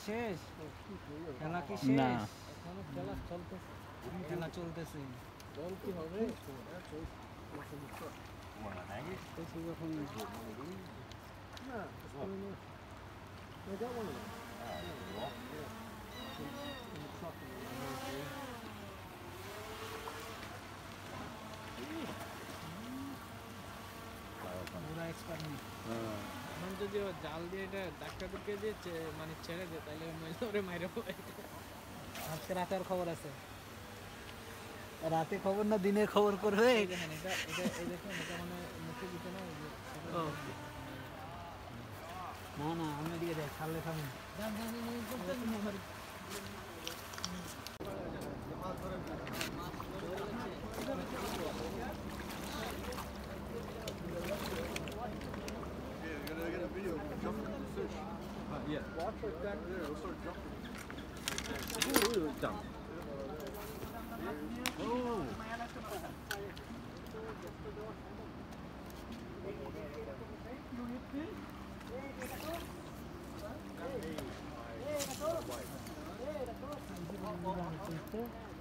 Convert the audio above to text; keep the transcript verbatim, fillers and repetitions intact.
শেষ খেলা কি শেষ না এখনো খেলা চলতেছে খেলা চলতেছে বল কি হবে পুরা এক্সপেরিমেন্ট এখন যদি জাল দিয়ে এটা ধাক্কা ঢুকিয়ে দিয়ে মানে ছেড়ে দেয় তাহলে ওরে মাইরে আজকে রাতের খবর আছে রাতে খবর না দিনের খবর করবে এটা এটা এই দেখুন এটা মানে মুখে দিতে না না না আমি দিয়ে দেখ ছাড়লে থামুন যান যান যান Yeah. Watch like that there. It'll start jumping. Ooh, it's down. Oh. Hey,